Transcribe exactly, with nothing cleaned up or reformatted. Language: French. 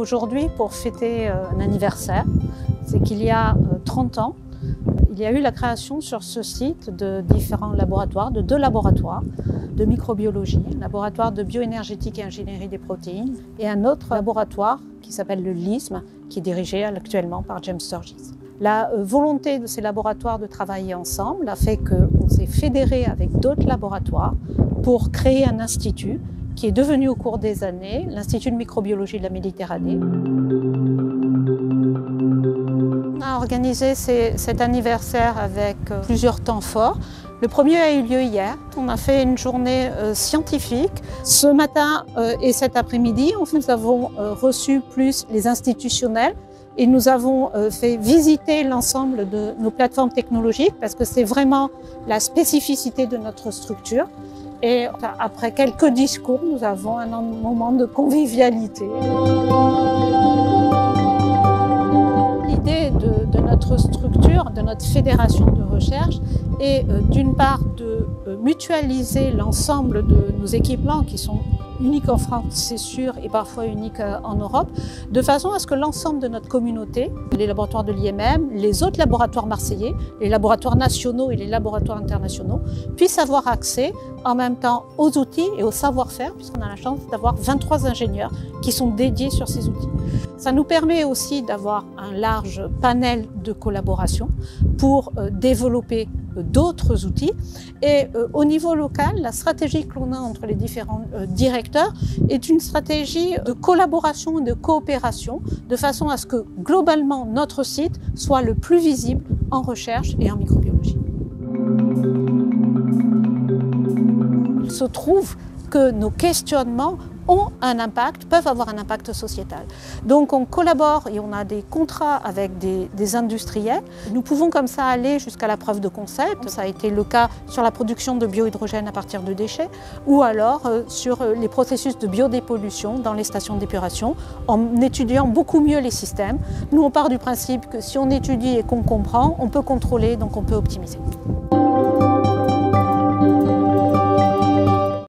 aujourd'hui pour fêter un anniversaire. C'est qu'il y a trente ans, il y a eu la création sur ce site de différents laboratoires, de deux laboratoires de microbiologie, un laboratoire de bioénergétique et ingénierie des protéines, et un autre laboratoire qui s'appelle le L I S M, qui est dirigé actuellement par James Sturgis. La volonté de ces laboratoires de travailler ensemble a fait qu'on s'est fédéré avec d'autres laboratoires pour créer un institut qui est devenu au cours des années l'Institut de microbiologie de la Méditerranée. On a organisé cet anniversaire avec plusieurs temps forts. Le premier a eu lieu hier. On a fait une journée euh, scientifique. Ce matin euh, et cet après-midi, nous avons euh, reçu plus les institutionnels et nous avons euh, fait visiter l'ensemble de nos plateformes technologiques parce que c'est vraiment la spécificité de notre structure. Et après quelques discours, nous avons un moment de convivialité. L'idée de, de notre structure, de notre fédération de recherche, est euh, d'une part de euh, mutualiser l'ensemble de nos équipements qui sont uniques en France, c'est sûr, et parfois uniques euh, en Europe, de façon à ce que l'ensemble de notre communauté, les laboratoires de l'I M M, les autres laboratoires marseillais, les laboratoires nationaux et les laboratoires internationaux, puissent avoir accès en même temps aux outils et au savoir-faire, puisqu'on a la chance d'avoir vingt-trois ingénieurs qui sont dédiés sur ces outils. Ça nous permet aussi d'avoir un large panel de collaboration pour euh, développer euh, d'autres outils. Et euh, au niveau local, la stratégie que l'on a entre les différents euh, directeurs est une stratégie de collaboration et de coopération, de façon à ce que globalement notre site soit le plus visible en recherche et en microbiologie. Il se trouve que nos questionnements ont un impact, peuvent avoir un impact sociétal. Donc on collabore et on a des contrats avec des, des industriels. Nous pouvons comme ça aller jusqu'à la preuve de concept. Ça a été le cas sur la production de biohydrogène à partir de déchets ou alors euh, sur les processus de biodépollution dans les stations d'épuration en étudiant beaucoup mieux les systèmes. Nous on part du principe que si on étudie et qu'on comprend, on peut contrôler, donc on peut optimiser.